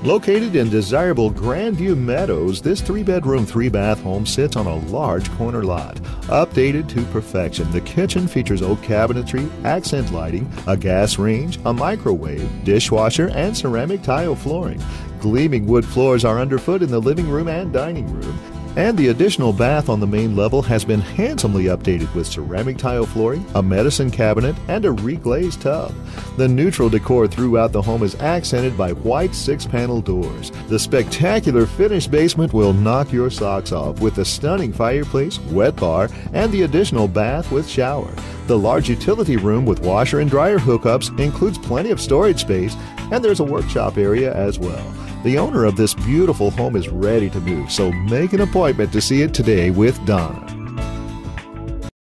Located in desirable Grandview Meadows, this 3-bedroom, 3-bath home sits on a large corner lot. Updated to perfection, the kitchen features oak cabinetry, accent lighting, a gas range, a microwave, dishwasher, and ceramic tile flooring. Gleaming wood floors are underfoot in the living room and dining room. And the additional bath on the main level has been handsomely updated with ceramic tile flooring, a medicine cabinet, and a reglazed tub. The neutral decor throughout the home is accented by white 6-panel doors. The spectacular finished basement will knock your socks off with a stunning fireplace, wet bar, and the additional bath with shower. The large utility room with washer and dryer hookups includes plenty of storage space, and there's a workshop area as well. The owner of this beautiful home is ready to move, so make an appointment to see it today with Donna.